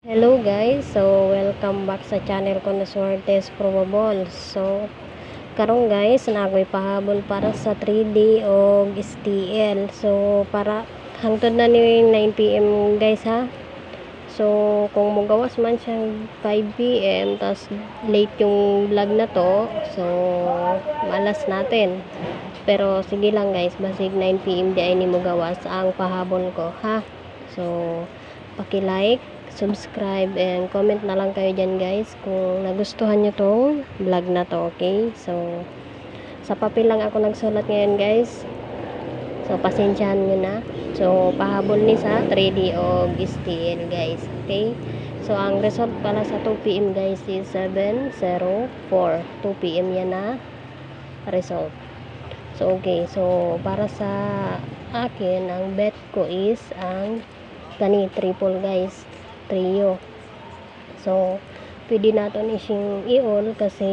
Hello guys, so welcome back sa channel ko na Suertes Probable. So karon guys, nakoy pahabol para sa 3D o STL. So para hangtod na ni 9 PM guys ha. So kung magawas man siyang 5 PM tas late yung vlog na to, so malas natin. Pero sige lang guys, basig 9 PM di ay ni mo gawas ang pahabol ko ha. So paki-like, subscribe, and comment na lang kayo dyan guys kung nagustuhan nyo tong vlog na to, okay? So sa papel lang ako nagsulat ngayon guys, so pasensyahan nyo na. So pahabol ni sa 3D o STL guys, okay? So ang result pala sa 2 PM guys is 7:04. 2 PM yan na result. So okay, so para sa akin ang bet ko is ang kani triple guys, trio. So pwede natin ising i-all kasi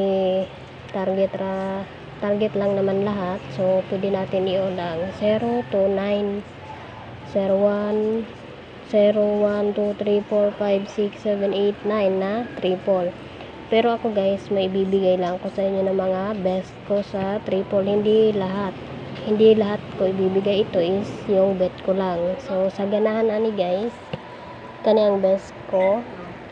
target lang naman lahat. So pwede natin i-all ang 0 to 9, 01, 01, 2, 3, 4, 5, 6, 7, 8, 9 na triple. Pero ako guys, may bibigay lang ko sa inyo ng mga best ko sa triple. Hindi lahat ko ibibigay, ito is yung bet ko lang. So sa ganahan ani guys, kani ang best ko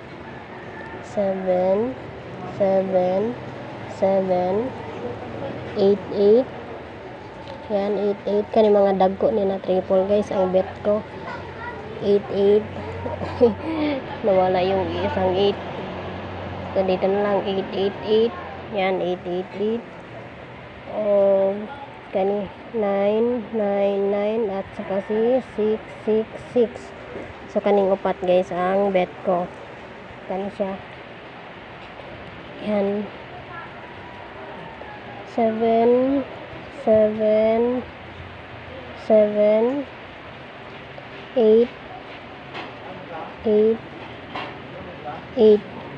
7 7 7 8 8. Yan 8 8, kani mga dagko ni na triple guys ang bet ko 8 8. Nawala yung isang 8, so dito na lang 8 8 8. Yan 8 8 8. Kani 9 9 9 at saka si 6 6 6. So kaning upat guys ang bet ko, kani siya. Yan 7 7 7 8 8 8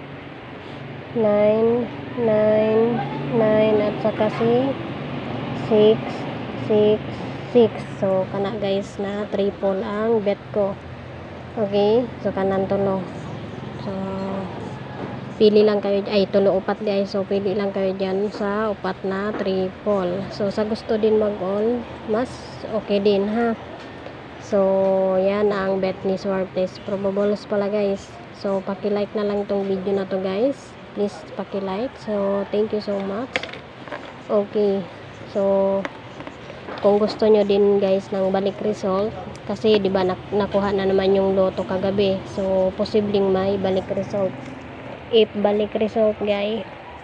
9 9 9 at saka si 6 6 6. So kana guys na triple ang bet ko, okay? So kanan tulo, so pili lang kayo, ay tulo upat guys, so pili lang kayo dyan sa upat na triple. So sa gusto din mag-all, mas okay din ha. So yan ang bet ni Suertes Probables pala guys. So paki-like na lang tong video na to guys, please paki-like. So thank you so much. Okay, so kung gusto nyo din guys ng balik result, kasi di ba nakuha na naman yung loto kagabi, so posibleng may balik result. If balik result guys,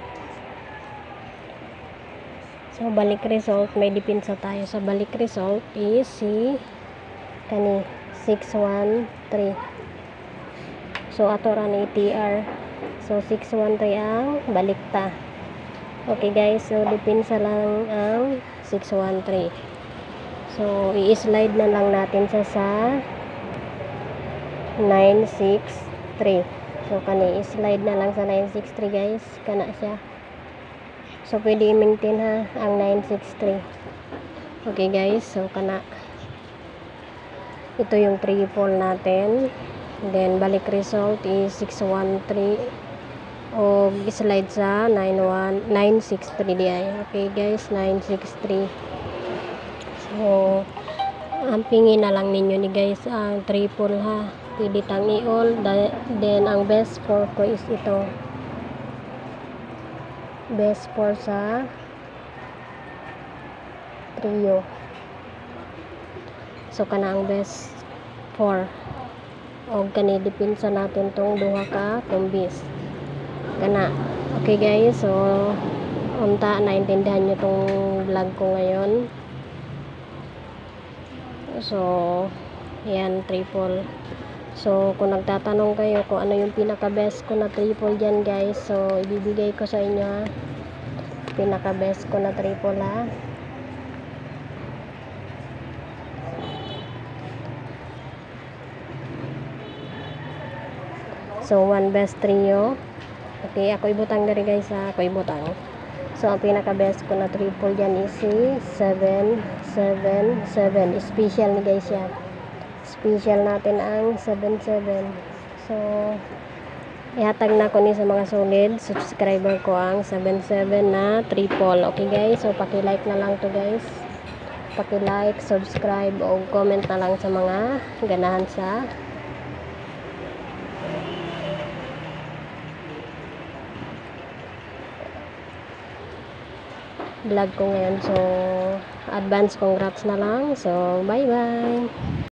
so balik result may depensa tayo sa balik result is si kani 613. So ato ra ni TR, so 613 ang balikta. Okay guys, so depensa lang ang 613. So i-slide na lang natin sa 963. So kani i-slide na lang sa 963 guys, kana siya. So pwede i-maintain ha ang 963. Okay guys, so kana ito yung triple natin. Then balik result is 613 o i-slide sa 963 di ay. Okay guys, 963. So ang pingin na lang ninyo ni guys ang triple ha, pwede tang i-all. Then ang best score ko is ito, best score sa trio. So kana ang best 4 o kani depensa natin tong duha ka kumbis kana. Okay guys, so unta naintindihan nyo tong vlog ko ngayon. So yan triple. So kung nagtatanong kayo kung ano yung pinaka best ko na triple dyan guys, so ibibigay ko sa inyo ha, pinaka best ko na triple ha. So one best trio. Okay, ako ibutang dari guys ha, ako ibutang. So ang pinaka best ko na triple dyan is si 777. Special ni guys yan, special natin ang 77. So ihatag na ko ni sa mga solid subscriber ko ang 77 na triple. Okay guys, so paki-like na lang to guys, paki-like, subscribe o comment na lang sa mga ganahan sa vlog ko ngayon. So advance congrats na lang. So bye bye.